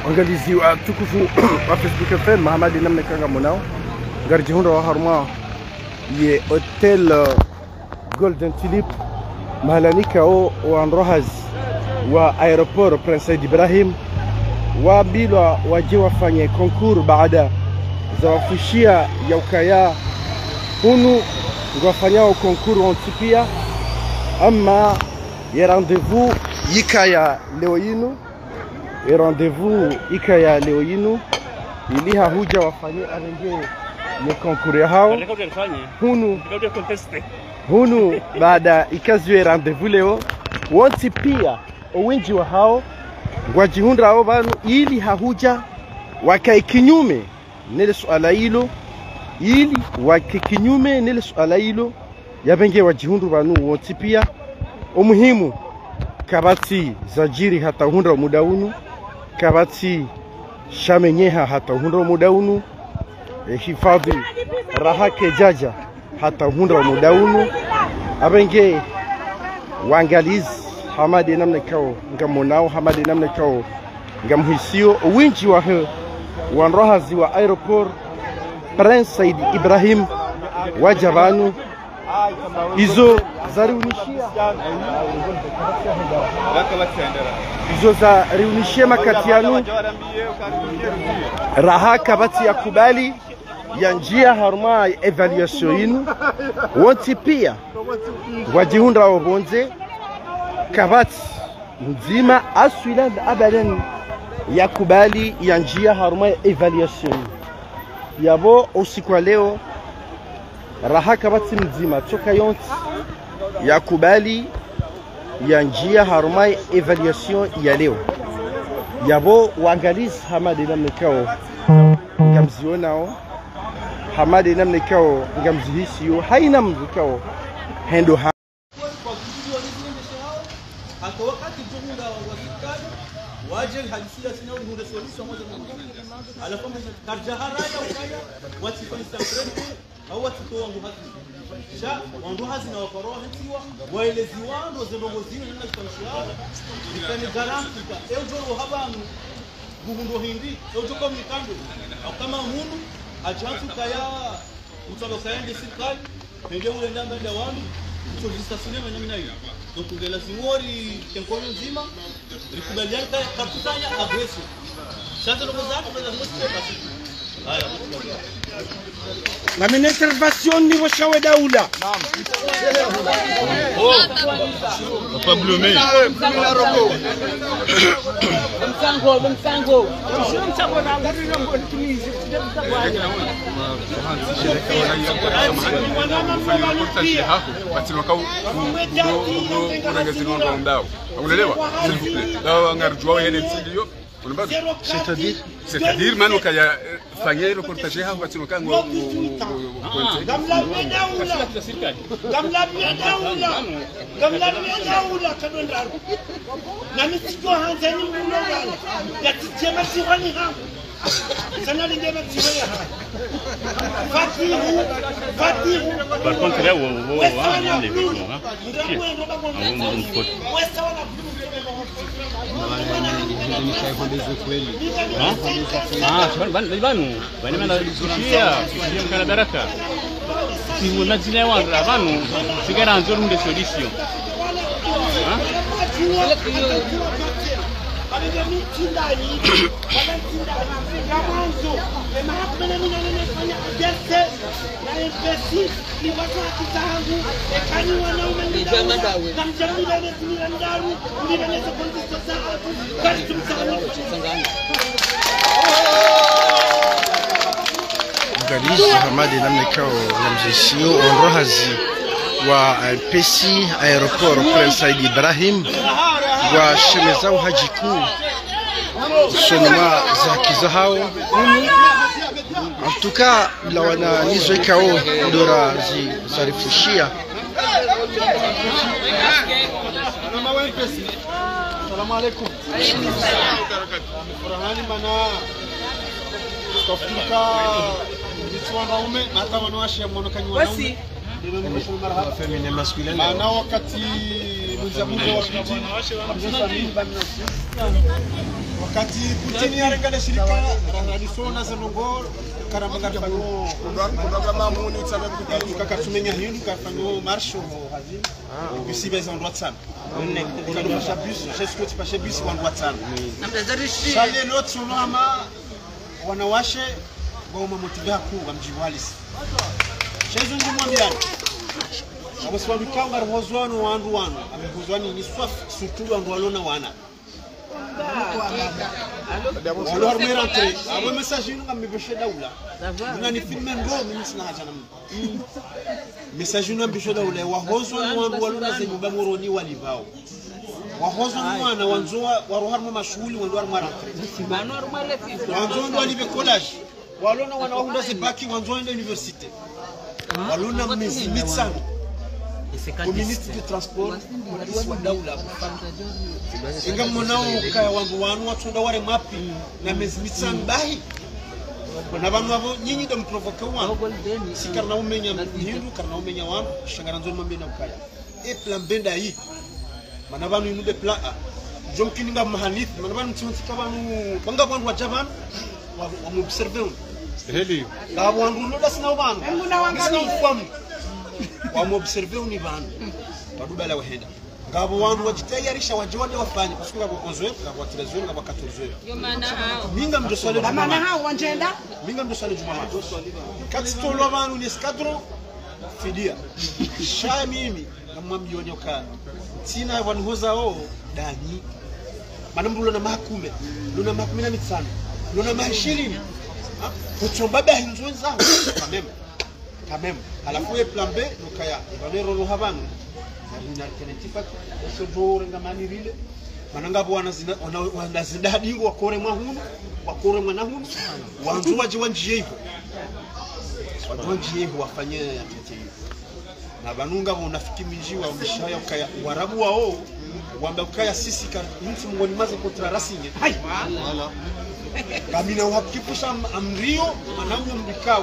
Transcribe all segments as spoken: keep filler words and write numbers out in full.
angalizi wa tukufu wa Facebook F M Mahamadi namna kanga monao garji hunda wa harma ye hotel Golden Tulip mahalanika o wanrohaz wa aeroport Prince Said Ibrahim wa bilwa waje wafanye konkuru baada za wafushia ya ukaya hunu ngwafanyao konkuru ontipia ama ye rendez-vous yikaya leo yinu e rendez-vous ikaya leo yinu ili hahuja wafanye arenge ye konkuru hao hunu hunu baada ikazwe rendez-vous leo wontipia owinji wa hao ngwajihunda hao banu ili hahuja wakai kinyume nile suala hilo ili wakai kinyume nile suala hilo yabenge wajihundu banu wontipia umuhimu kabati zajiri hata hunda muda unu kabati shamenyeha hata hunda muda unu e hifadhi rahake jaja hata hunda muda unu abenge wangalizi Hamadi namna kao ngamonao Hamadi namna kao ngamhisio winchi wa he wanrohazi wa aeroport Prince Said Ibrahim wajabanu izo zariunishia izo za riunishia makatianu raha kabati ya kubali ya njia harma evaluation inu wonti pia wajihunda wabonze kabati mzima aswila abadan ya kubali ya njia harma evaluation yabo usiku wa leo raha kabati mzima toka yonti ya kubali ya njia harma evaluation ya leo yabo wangalizi Hamadi namna kao ngamzionao Hamadi namna kao ngamzihisio haina mzikao hendo ha hata wakati jumla wa serikali waje halisia sina ndio solution moja na alafu karjahara ya ukaya watifanya samprete au watoto wangu haki sha wangu hazina wakoroa hatiwa waelezi wando zendongo zino na kutanshia nikani garanti ka ejo habanu buhundo hindi ejo kama mikando kama mundu ajantu kaya utalo sayende serikali ndio ule ndanga ndio wangu solution sinema nyamina hiyo donc de la simori tempono nzima rikubaliana kakutanya agression sasa ndio zako ndio msipe haya na mimi intervention ni washawe daula naam oh Pablo Mei msango msango sio msango na nguri ngori tumizi c'est-à-dire c'est-à-dire manu kaya fanya reportage hapo batinoka ngo gamla daula gamla daula gamla daula kadondaro na misiko hanzani mnongala yatijema siwani ha sana lingema siwani ha fatihu fatihu par contre là wo wo wa les vidéos hein wesa wana ah bani bani bani mana kushia kushia mkana baraka si unazina wana banu sigara nzuri ndio solution ah Galizi Hamadi namna kao namzishio onrohazi wa pesi aeroport Prince Said Ibrahim wa shemezao haji kuu sonoma za kizahao antuka la wana nizo ikao ndora zi zarifushia Assalamu alaikum Farahani mana tofika wanaume na hata wanawake mmonokani wanaume féminin masculin na wakati mzamuzo wa kijiji wakati Putin arengale shirika radisona zanongo karamba kafanyo kudoga mamuni tsabe kuti kakatumenya hindu kafanyo marsho hazi bisi beza ndwa tsana ne kukadwa shabus jesko tipa shabus kwa ndwa tsana shale lotso mama wanawashe ngoma motivia ku wa mji walisi shezo ndimwambiana abo swali kanga rozwano wandu wanu amehuzwani ni swaf sutu wandu walona wana alors me rentré abo message inu ngambe beshe daula ngani filme ndo mimi sina haja na mimi message inu ngambe beshe daula wa hozwani wandu walona zenyu bamoroni walivao wa hozwani wana wanzoa waroharmo mashuli wandu war marantre wanzo ndo alibe college walona wana wahunda zibaki wanzo ndo université walona mezi mitsan community de transport wa daula inga monao kaya wangu wanu watunda wale mapi na mezi mitsan bahi na banu abo nyinyi ndo mprovoke wanu sikarna umenya hindu karna umenya wanu shangana nzo mambe na kaya e plan benda yi mana banu inu de plan a jonkini nga mahanith mana banu tsuntika banu banga banu wajaban wa mu observer Heli. La wangu loda sina banu. Sina ufamu. Wa mu observer ni banu. Baduba la wahenda. Ngabo wangu wajitayarisha wajode wafanye parce que ngabo onze ngabo treize ngabo quatorze. Yo maana hao. Minga mdo swali juma. Maana hao wanjenda? Minga mdo swali juma. Kati tolo banu ni skadro fidia. Sha mimi namwambia nyoka. Sina wanhoza o dani. Mana mbulo na makume. Luna makumi na mitano. Luna mahishini. Kuchomba hinzo nzao quand même quand même alafu e plan B nokaya ibanero lo habanu na alternative so dore ngamani rile mananga bwana zina wana zindadi wakore mwahunu wakore mwana hunu wanzu waje wanjie hivyo wanjie hivyo wafanye atete na banunga bonafiki minji wa mishaya ukaya warabu wao wamba ukaya sisi kan mtu mngoni maze kontra rasinge hai wala kamina uhakikisha amrio manangu mbikao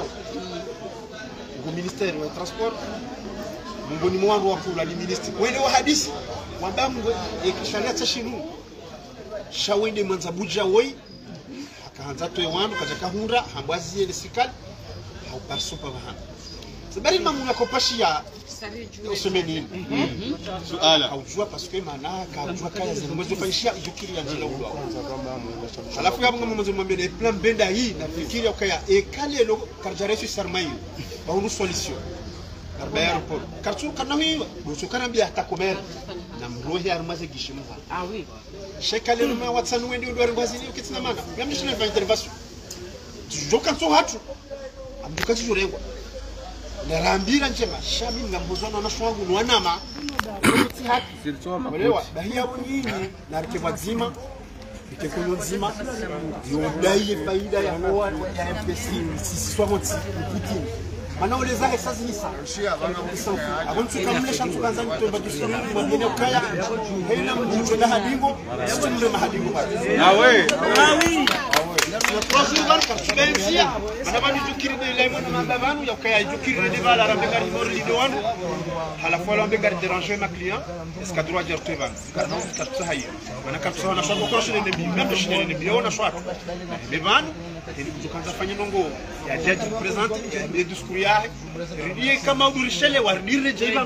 ngo ministeri wa transport ngoni mwangu wa kula ni ministeri wende wa hadisi wamba ngo ekisharia tashinu shawende manzabuja woi akaanza to ywandu kaja hunda hambwazi ile sikali au pasopa bahana sabari mamu yakopashia usomeni suala haujua parce que maana kaujua kaya zimwezo fanyishia ijukiri ya njila ulo alafu yabo ngamo mwezo mwambie de plan benda hii na fikiri ukaya e kale lo karjaresu sarmayo ba unu solution arba aeroport kartu kana hiyo buso kana bia hata komera na mrohi armaze gishimu ah oui shekale no watsan wendi ndo arbazi ni ukitsina mana yamni shine va intervention tujoka so hatu amduka tujurengwa narambira njema shami ngambozana na shwangu nwanama kuti haki silitoma kuelewa bahia nyinyi na rikeva zima bikekuno nzima yodai faida ya hoa ya M P C sisi swamoti Putin mana oleza hesasi ni sana shia bana msaufu abontu kamle shantu kanza kutomba dusoni mwingine ukaya hena mjinjo na hadingo sisi mle mahadingo na we awi le prochain kartubensia mana bani jukiri de lemon na mabanu ya ukaya jukiri de bala rambe kari mor lido wandu hala fois lambe kari déranger ma client est-ce que droit dire tevan karno kartu hayo mana kartu na shako croche de nebi même chine de nebi ona shwat beban ele kukanza fanya nongo ya jaji presente de discours yake ridie kama udurishele wardire jaiba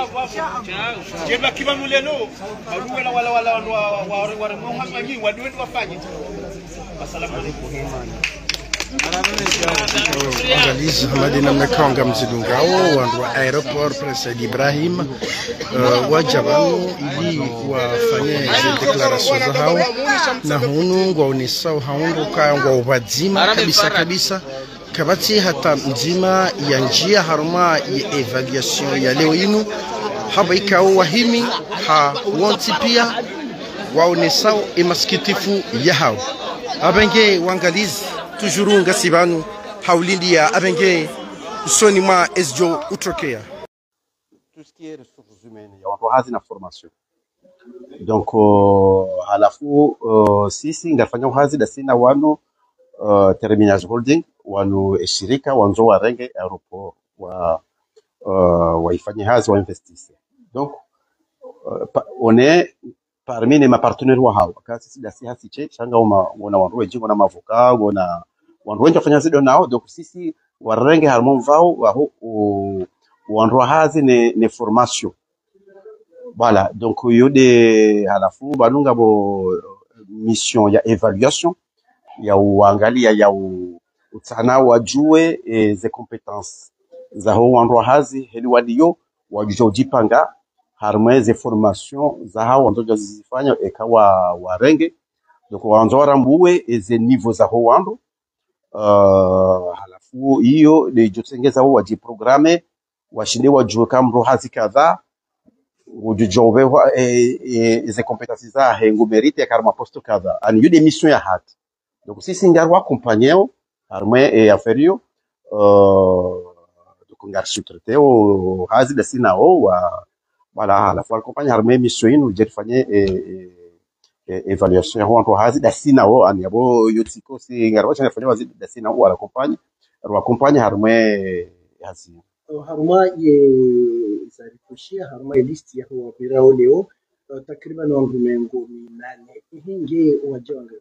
jaiba kibanu lelo baduwe la wala wala wa wa mwangi wadwe wafanye assalamu alaykum Angalizi hamadi namna kanga mzidungao wandu wa aeroport Prince Ibrahim wajabanu ili wafanye hizi declaration za hao na hunu ngwa unisao haungu kaya ngwa ubadzima kabisa kabisa kabati hata mzima ya njia haruma ya evaluation ya leo inu haba ikao wahimi ha wanti pia waonesao emaskitifu ya hao abenge wangalizi toujours ngasibanu haulindi ya abenge soni mwa esjo utrokea tout ce qui est ressources humaines ya watu hazi na formation donc uh, halafu uh, sisi ngafanya hazi da sina wano uh, terminage holding wano eshirika wanzo warenge aeroport wa uh, waifanye hazi wa investisse donc uh, on est parmi les partenaires wa hawa kasi sisi dasi hasi che shanga uma wana wanruwe jingo na mavoka wana wanruwe njofanya zido nao donc sisi warenge harmon vao wa ho wanruwa hazi ne, ne formation voilà donc yode halafu banunga bo mission ya evaluation ya uangalia ya u, utana wajue e, ze compétences za ho wanruwa hazi heli wadiyo wajua ujipanga harmeze formation za hao wanzoja zifanya ekawa warenge donc wanzora mbuwe eze niveau za ho wandu uh, halafu hiyo ni jotengeza ho waji programme washinde wajue kamro hazi kadha ujujobe eze compétences za hengu merite karma posto kadha ani yude mission ya hat donc sisi ngarwa accompagner harme e aferio uh, donc ngar sous-traiter o hazi da sinao wa voilà la fois accompagne harme mission inu jerifanye e, e, evaluation ho anto hazi da sinao ani abo yotiko si ngarwa chana fanya wazi da sinao wala accompagne ro accompagne harme hazi haruma ye zarikushia haruma list ya huwa pirao leo takriban wangu mengo minane hinge wajanga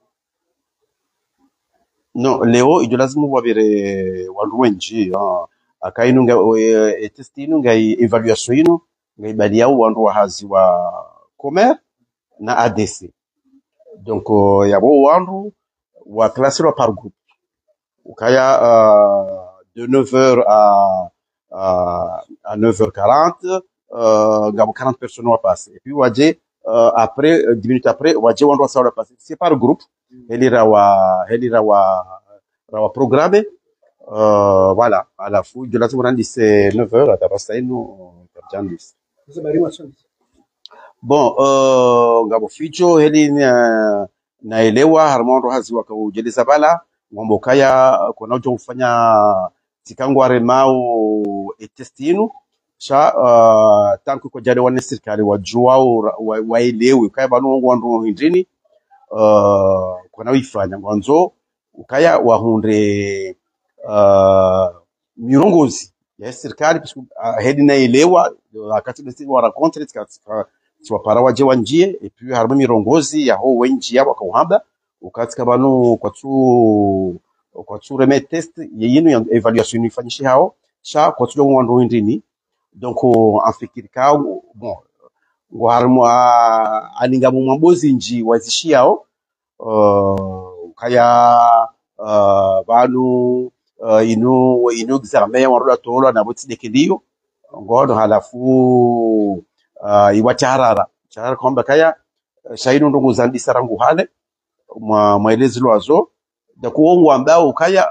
no leo ijo lazima wabere wandu wenji ah akainu nga e, testinu nga evaluation inu nga ibali yao wandu hazi wa comer na A D C donc uh, yabo wandu wa classe par groupe ukaya uh, de neuf heures à à, à neuf heures quarante euh ngabo quarante personnes wa passer et puis waje euh, après dix minutes après waje wandu sa wa passer c'est par groupe elira wa elira wa rawa programme euh voilà à la fouille de la semaine c'est neuf heures à tabasa nous tarjandis bon euh ngabo ficho heli na naelewa harmondo hazi wakaujeliza bala ngombo kaya kuna ujo kufanya tikangware mao etestinu cha uh, tanku kwa jale wane serikali wajua waelewe kaya banu wandu hindrini uh, kuna uifanya mwanzo ukaya wahunde uh, mirongozi ya serikali uh, hedi naelewa wakati basi wa rencontre tika tiwa para waje wanjie et puis harba mirongozi ya ho wenji ya wakauhamba ukatika banu kwa tu kwa tu remet test yeyinu ya evaluation ifanyishi hao cha kwa tu wandu hindrini donc en fikiri ka bon ngo harmo aninga mu mambozi nji wazishi yao uh, kaya uh, banu uh, inu inu examen waroda tolo na boti dekelio ngodo halafu uh, iwacharara charara kwamba kaya uh, shaino ndongo zandi sarangu hale mwa maelezi lwazo da kuongo ambao kaya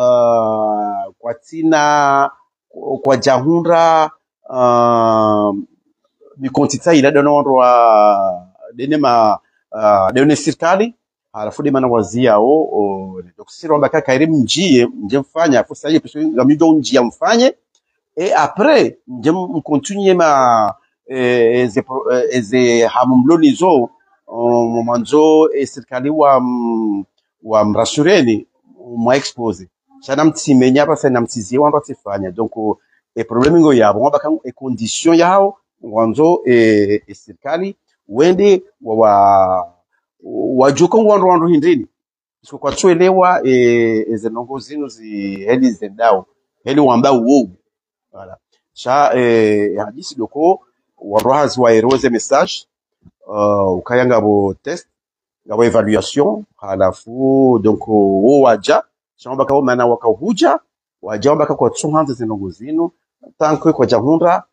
uh, kwa tina kwa jahunda uh, mikontita ila dono wa denema uh, dene serikali halafu de mana wazia o, o donc siro mbaka kairi mjie nje mfanya fo saye parce que ngamido njia mfanye et après nje mkontinue ma eze eze hamumlonizo mwanzo e serikali wa wa mrasureni mwa expose sana mtimenya pa sana mtizie wandu atifanya donc e problème ngo yabo ngabaka e condition yao mwanzo e, e serikali wende wa wajuko wandu wandu hindini sio kwa tuelewa e, eze nongozino zi heli zendao heli wamba uo voilà cha e, hadisi doko warohazi wa erose message uh, ukayanga bo test ngabo evaluation halafu donc wo waja chamba ka mana wakahuja waja mbaka kwa tsuhanze zinongozino tanko kwa jahunda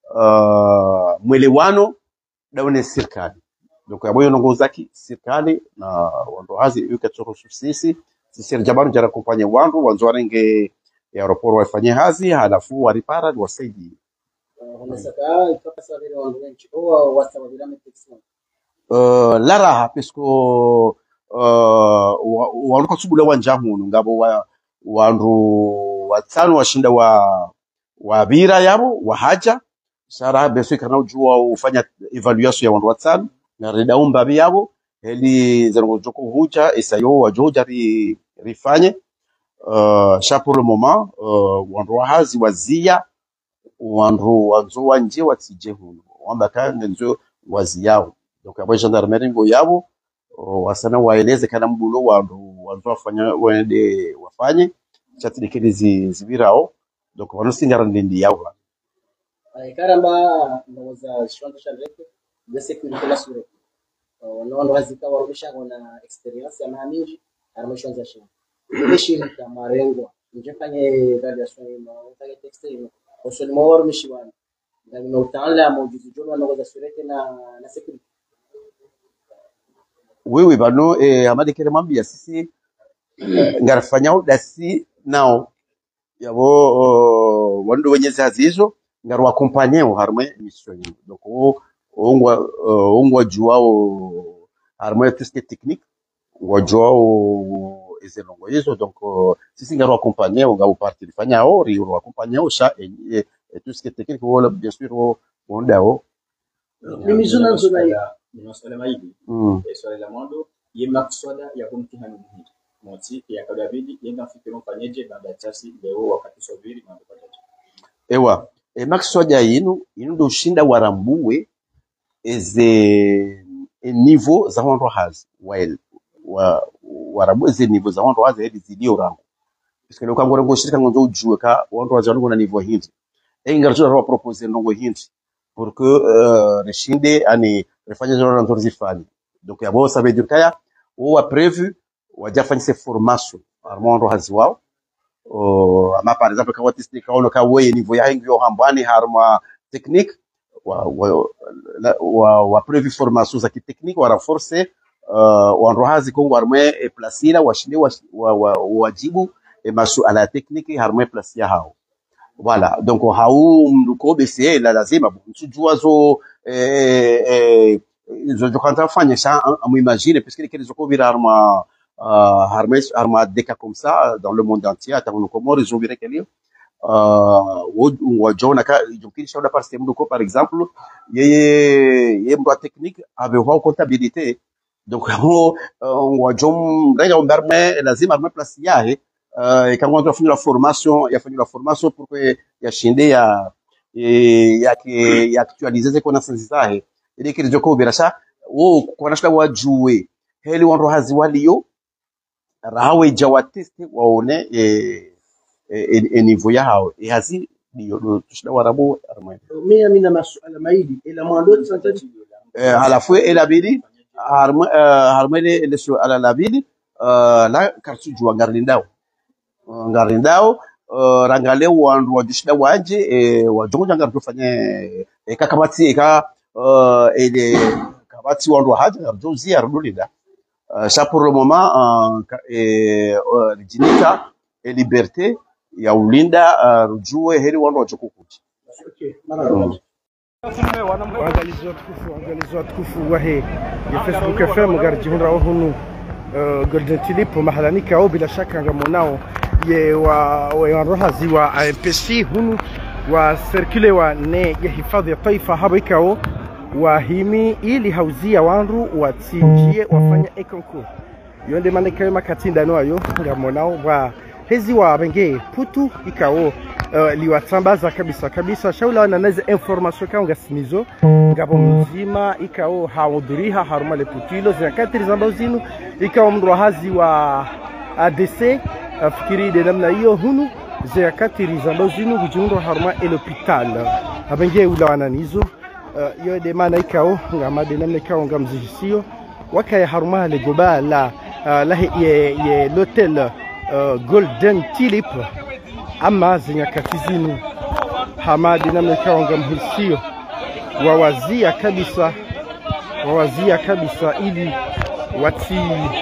uh, mwelewano daone serikali donc aboyo nongozaki serikali na wandu hazi yuka tsoro sisi sisi jabaru jara kompanya wandu wanzo warenge ya aeroport wafanye hazi halafu waripara wasaidi wanasaka ikapasa vile wandu wengi au wasababira mtekiso uh, lara pesko uh, waluka subula wanjamu ngabo wa wandu watano washinda wa wa bira yabo wa haja sara beso kana ujua ufanya evaluation ya wandu watano na redaumba byabo heli zanojoko huja isayo wajoja ri rifanye uh, cha pour le moment uh, wandu hazi wazia wandu wanzo wanje watije huno wamba kandi nzo waziyao donc abo gendarmerie ngo yabo wasana waeleze kana mbulo wandu wandu wafanya wende wafanye chati dikezi zibirao donc wanosinga ndindi yawo karamba ndawoza shwanda shandreke de sécurité la sure wanondo wazika warudisha na experience ya maminji armeshonza shina ile shirika marengo njefanye evaluation ino mfanye texte ino usulimo warumishibana ndani mutala mojuzi jono wanoza surete na na sécurité. Oui, oui, bah nous, et amadi kere mambia sisi ngarafanya dasi nao yabo wando wenyezi hazizo ngaru acompanyer harme mission yino donc o ongwa ongwa juao harme test technique ngwa juao ezelongo hizo donc sisi ngaru acompanyer ngaru partir fanya o rio acompanyer cha et tout ce qui est technique wala bien sûr on dao mimi zona zona ya minaswala maidi e swala la mondo yema kuswada ya kumtihani muhimu moti ya kadabidi yenga fikiro fanyeje na datasi leo wakati subiri mambo pataje ewa e makswada yinu yinu ndo shinda warambuwe eze e niveau za hondo hazi while wa warambuwe eze niveau za hondo hazi hedi zidio rangu parce que lokangora ngo shirika ngo ujue ka hondo hazi ngo na niveau hindi e ngarjo ro proposer ngo hindi pour que euh reshinde ani refanye zona ntorizifani donc yabo ça veut dire kaya ou a prévu wajafanya ces formations armondo hazi wao o ama par exemple ka watisni ka ono ka weye niveau ya ngio hambani harma technique wa wa wa, wa prévu formation za technique wa renforcer euh wa hazi kongo arme e placila washinde wa wajibu e masu ala technique harma placia hao. Voilà, donc hao mduko bese la lazima mtujua zo eh eh zo jokanta fanya ça on imagine parce que les zo vira arma arma arma deka comme ça dans le monde entier attends comment ils ont viré quelqu'un euh ou jona ka jokini shauda par ce mduko par exemple yeye yeye mdo technique avec wa comptabilité donc on wa jom renga umberme lazima arma place yae euh quand on a fini la formation il a fini la formation pour que ya shinde ya ya ki ya actualiser ses connaissances zahe ili kilijoko birasha wo kwanashika wajue heli wanro hazi walio rahawe jawa test waone e e niveau yao e hazi ndio tushida warabu armai mimi mimi na masuala maidi ila mwando santati eh alafu ila bidi arma armai ile suala la bidi la kartu jua ngarindao ngarindao Uh, rangale wandu wajishida waje e wajonga ngar tufanye e kakabati e ka uh, ele kabati wandu haje ngarjo zia rudulida uh, ça pour le moment uh, e uh, jinika e liberté ya ulinda uh, rujue heri wandu wachokukuti. Okay, mara waangalizi watukufu waangalizi watukufu wahe ya Facebook F M garji hunra hunu Golden Tulip mahalani kao bila shaka ngamonao ye wa wa ziwa M P C hunu wa circule wa ne ya hifadhi ya taifa haba ikao wa himi ili hauzia wanru watinjie wafanya ekonku yonde maneka makatinda no ayo ngamonao wa hezi wa benge putu ikao uh, liwatambaza kabisa kabisa shaula na naze information kao ngasimizo ngabo mzima ikao haudhuriha haruma le putilo zinakatiri zambazinu ikao mrohazi wa A D C afikiri de namna hiyo hunu zinakatiri zambazinu kujiundwa haruma el hospital abenge ulawananizo uh, yo de mana ikao ngamade namna ikao ngamzijisio wakaya haruma le goba la uh, la ye, ye l'hôtel uh, Golden Tulip ama zinyakatizinu hamadi namna ikao ngamhisio wawazia kabisa wawazia kabisa ili wati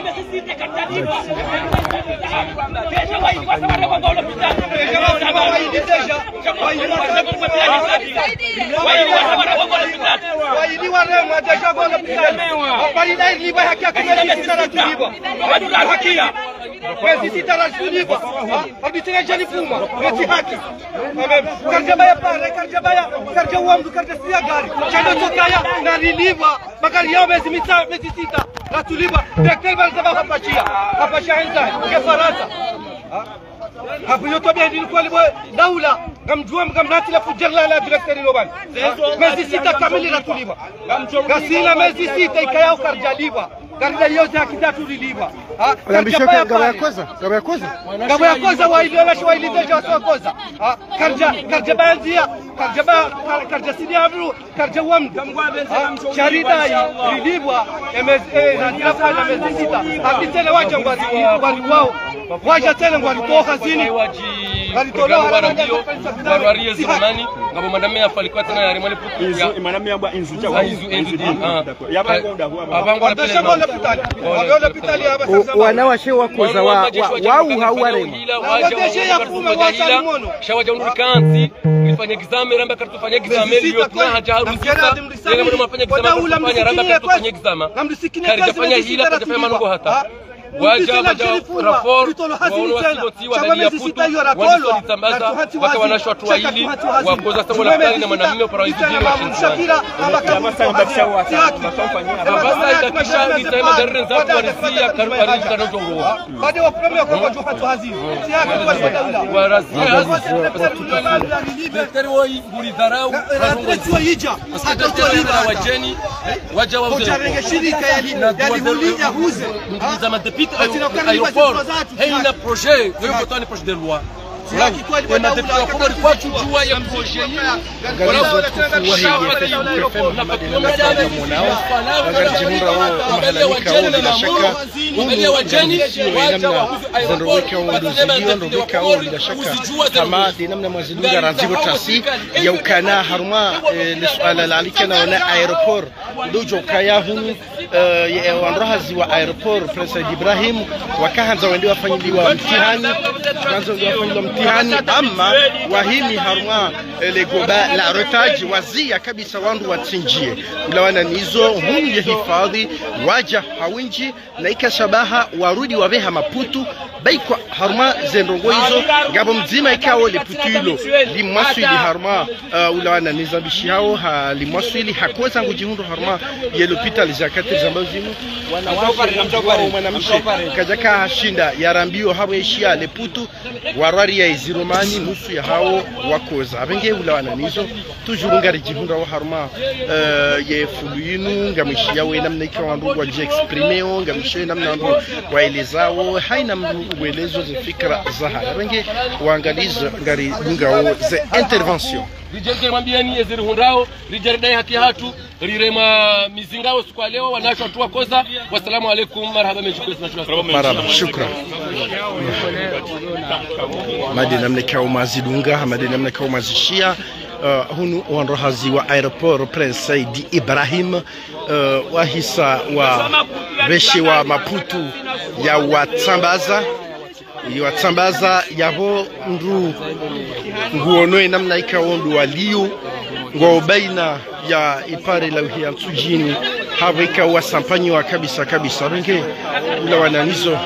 Questi tarasuniva, abitare già di fuma, metti haki. Karja baya pare, karja baya, karja uamdu, karja siagari. Chando chokaya na liliva, magari yao mezi mitsa, mezi sita. La tuliva, direkter balzaba hapashia. Hapashia inzai, ke Faransa. Hapo yote bia nilikuwa libo daula, ngamjua ngamnati la fujerla la directeur loban mezi sita kamili ratuliwa gasila mezi sita ikayao karjaliwa karja yote akidatu liliwa Unambishaka ngabo ya koza ngabo ya koza ngabo ya koza wailiona shwa ilideja waswa koza karja karja banzia karja ba karja sidia abru karja wam sharida liliwa mezi na nilafanya mezi sita akitele wacha ngwari ngwari wao wacha tele ngwari toka zini Programu radio warwarie zamani ngabo madame afalikuwa tena ya remole putu ya madame yamba inzuja inzu inzu di yaba konda huwa abango la pele wale hospitali wale hospitali hapa sasa wanawashe wakoza wa wao hauarema waje ya kuma wacha mono shawaja unrikanzi nifanye exam ramba kartufanya exam leo tuna haja harusia yeye mwana mafanya exam kufanya ramba kartufanya exam karifanya hila karifanya manungo hata waja waja rapport waona wasiboti wadalia putu wanasolitambaza waka wanashwa tu hili wakoza sababu la pili na mwanamume para hizi jini wa Shakira basa mbakisha wa mafanya basa idakisha nitaema garren za kuwarizia karuari kana jongo baada wa premier kwa kwa tu hazi si yake kwa daula wa razia daktari wao bulidharau tu hija hata wajeni waja wao shirika yaliuliza huze za madepite aéroport haina projet wewe mtani projet de loi et ma depuis comment il faut tu jouer ya projet voilà wanrohazi wa aeroport Prince Ibrahim wakaanza wende wafanyiliwa mtihani kwanza wafanyiliwa mtihani ama wahimi haruma legoba la rotaji wazia kabisa wandu watsinjie ulawana nizo hunye hifadhi waja hawinji na ikashabaha warudi wabeha Maputu baikwa haruma zendongo hizo ngabo mzima ikawo le putuilo limwasu ili haruma uh, ulawana nizambishi hao ha limwasu ili hakoza ngujihundo haruma ye l'hôpital zakati zambazimu wana mwanamshe kajaka hashinda yarambio habo ishia le putu warari ya iziromani nusu ya hao wakoza abenge ulawana nizo toujours ngari jihunda wa haruma uh, ye fuluyinu ngamishia we namna ikawa ndugu waje exprimeo ngamishia namna ndugu waelezao haina uelezo za fikra zaha abenge waangaliza ngari ngao za intervention rijenge mwambieni eziri hundao rijarida haki hatu rirema mizingao siku leo wanashwa tu koza. Wasalamu alaykum marhaba mejiko tunashukuru marhaba shukran madina mnekao mazidunga madina mnekao mazishia uh, hunu wanrohazi wa aeroport Prince Said Ibrahim uh, wahisa wa beshi wa Maputu ya watsambaza watsambaza yabo ndu nguonoe namna ikaondu walio ngo baina ya ipare la uhia tsujini habika wasampanyi wa kabisa kabisa wenge ula wananizo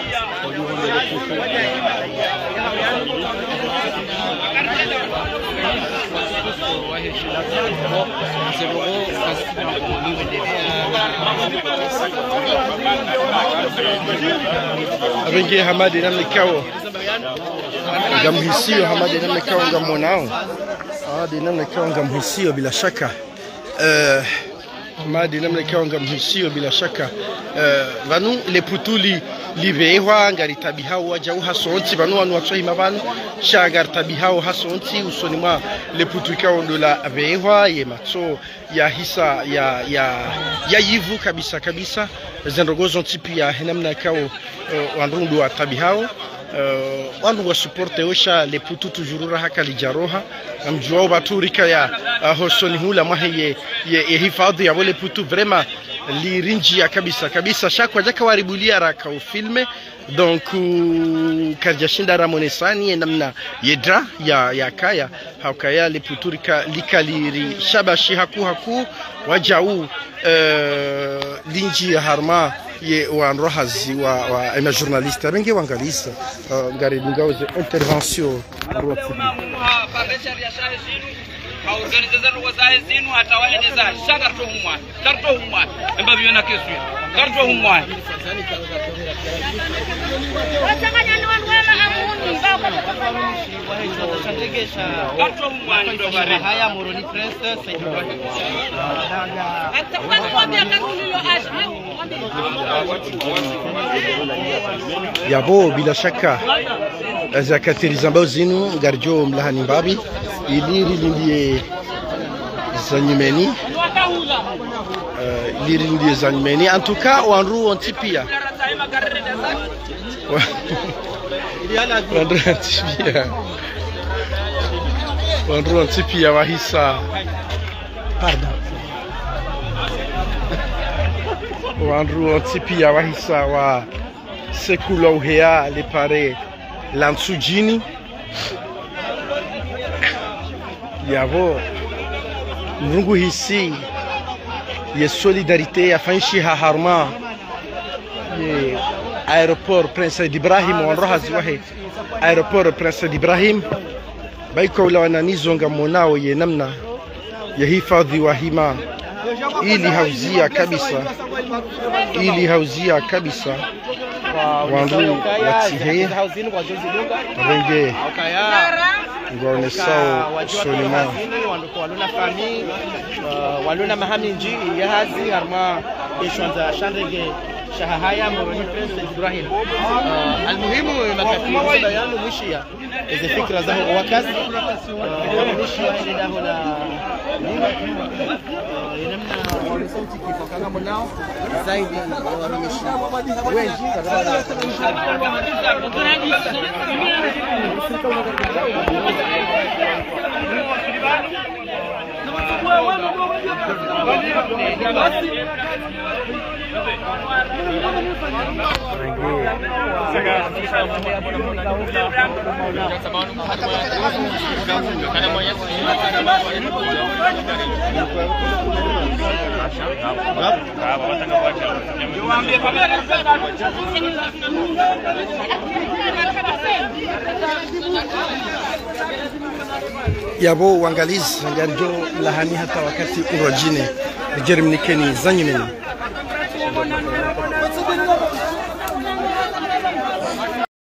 wenge hamadi na mikao ngamhisio hamadi na mikao ngamonao hadi namna kwa ngamhisio bila shaka eh madi namna kwa ngamhisio bila shaka eh vanu le putuli libewa ngari tabihao wajau hasonti vanu wanu watsohi mabanu shagar tabihao hasonti usoni mwa le putuka ondola bewa ye matso ya hisa ya ya ya yivu kabisa kabisa zendogozo tipi ya namna kwa uh, wanrundu wa tabihao uh, wandu wa supporte osha le putu toujours haka lijaroha amjuo baturika ya uh, hosoni hula mahe ye hifadhi ya wale putu vraiment lirinji ya kabisa kabisa shakwa jaka waribulia raka ufilme donc uh, karjashinda ramonesani namna yedra ya ya kaya hakaya le puturika likaliri shabashi haku haku wajau uh, linji ya harma ye wanrohazi wa wa ema journaliste bengi wangalisa uh, ngari ngauze intervention organizazano wazae zinu hata waeneza shagarto humwa karto humwa emba biona kesu karto humwa watanganya ni wangu wema amuni mbao Karto humwa ndo bare. Haya Moroni Prince Said Ibrahim. Yabo bila shaka za katilizamba zinu garjo mlahani mbabi ili lindie zanyumeni uh, ili lindie zanyumeni en tout cas wanru ontipia wanru ontipia wanru ontipia wahisa pardon wanru ontipia wahisa wa sekula uhea lipare lansujini yavo mrungu hisi ye solidarité afanshi ha harma ye aéroport Prince Ibrahim wanroha ziwahe aéroport Prince Ibrahim baiko la wananizonga monao ye namna ya hifadhi wa hima ili hauzia kabisa ili hauzia kabisa wandu watihe renge ngone sao solima waluna fami waluna mahaminji ya hazi harma ishwanza shandege shahahaya Moroni Prince Ibrahim. Almuhimu makati bayanu mwishia izi fikra zaho wakazi mwishia hili hula inamna walisauti kifakanga mnao zaidi ya warumishi wengi yabo uangalizi garjo lahani hata wakati urojine jermnikeni zanyimeni